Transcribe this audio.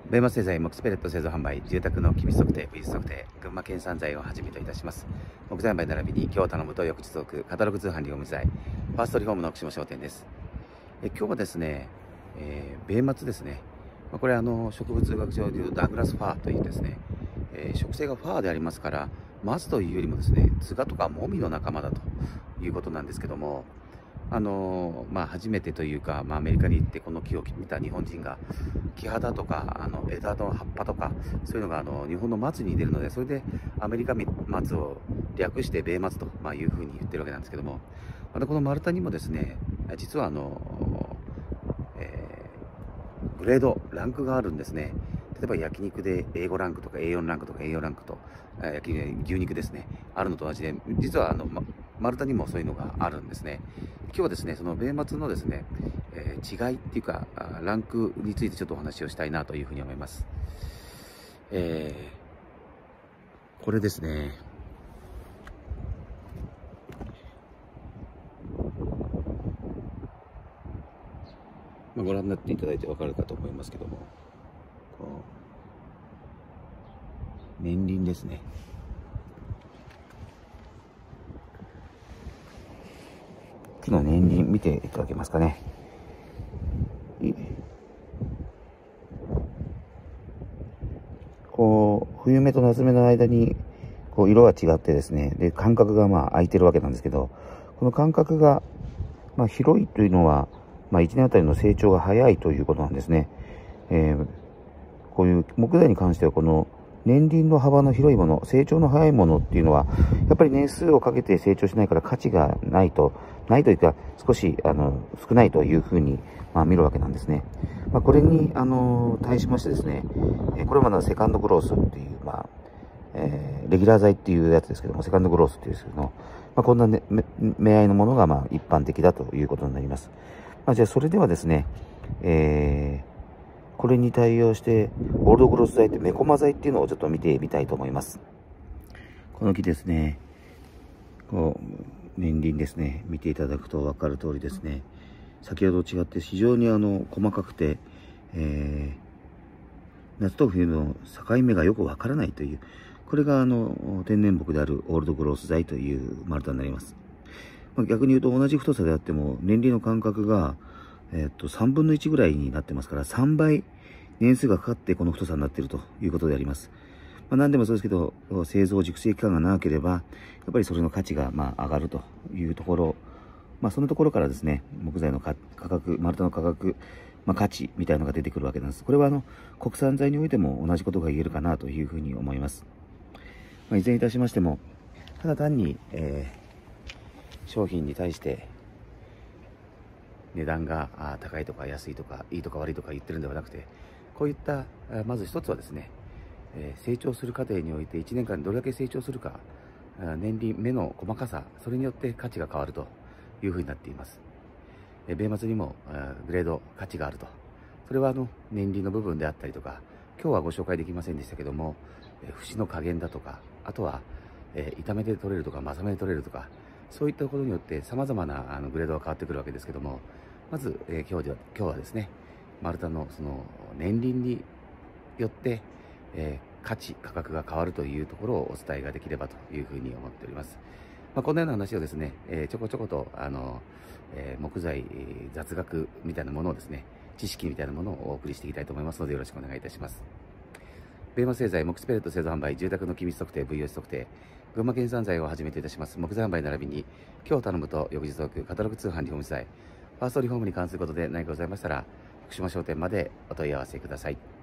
米マ製材、木スペレット製造販売、住宅の機密測定、技術測定、群馬県産材をはじめといたします。木材販売並びに、今日頼むと翌日置く、カタログ通販リフォーム材、ファーストリフォームの奥下商店です。今日はですね、米松ですね。これ植物学上でいうダグラスファーというですね、植生がファーでありますから、松というよりもですね、ツガとかモミの仲間だということなんですけども、初めてというか、アメリカに行ってこの木を見た日本人が木肌とか枝の葉っぱとかそういうのが日本の松に出るので、それでアメリカ松を略して米松というふうに言ってるわけなんですけども、またこの丸太にもですね、実はグレードランクがあるんですね。例えば焼肉で A5 ランクとか A4 ランクとか A4 ランクと牛肉ですね、あるのと同じで、実は丸太にもそういうのがあるんですね。今日はですね、その米松のですね、違いっていうかランクについてちょっとお話をしたいなというふうに思います。これですね、ご覧になっていただいて分かるかと思いますけども、年輪ですね。木の年輪見ていただけますかね。冬目と夏目の間に色が違ってですね、で間隔が空いてるわけなんですけど、この間隔が広いというのは、1年あたりの成長が早いということなんですね。こういう木材に関しては、この年輪の幅の広いもの、成長の早いものっていうのは、やっぱり年数をかけて成長しないから価値がないというか、少し少ないというふうに見るわけなんですね。これに対しましてですね、これはまだセカンドグロースっていう、レギュラー材っていうやつですけども、セカンドグロースっていうんですけども、こんな、目合いのものが一般的だということになります。じゃあそれではですね、これに対応してオールドグロス材ってメコマ材っていうのをちょっと見てみたいと思います。この木ですね、年輪ですね、見ていただくと分かる通りですね、先ほどと違って非常に細かくて、夏と冬の境目がよく分からないという、これが天然木であるオールドグロース材という丸太になります。逆に言うと同じ太さであっても年輪の間隔が、3分の1ぐらいになってますから、3倍年数がかかってこの太さになっているということであります。何でもそうですけど、製造熟成期間が長ければやっぱりそれの価値が上がるというところ、そのところからですね、木材の価格、丸太の価格、価値みたいなのが出てくるわけなんです。これは国産材においても同じことが言えるかなというふうに思います。いずれにいたしましても、ただ単に、商品に対して値段が高いとか安いとかいいとか悪いとか言ってるんではなくて、こういったまず一つはですね、成長する過程において1年間にどれだけ成長するか、年輪目の細かさ、それによって価値が変わるというふうになっています。米松にもグレード価値があると。それは年輪の部分であったりとか、今日はご紹介できませんでしたけども、節の加減だとか、あとは板目で取れるとか正目で取れるとか、そういったことによって様々なグレードが変わってくるわけですけども、まず、今日はですね、丸太のその年輪によって、価格が変わるというところをお伝えができればというふうに思っております。このような話をですね、ちょこちょこと木材雑学みたいなものをですね、知識みたいなものをお送りしていきたいと思いますので、よろしくお願いいたします。米マ製材、木スペレット製造販売、住宅の機密測定、VOC 測定、群馬県産材をはじめといたします。木材販売並びに、今日頼むと翌日置くカタログ通販リフォーム材、ファーストリフォームに関することで何かございましたら、福島商店までお問い合わせください。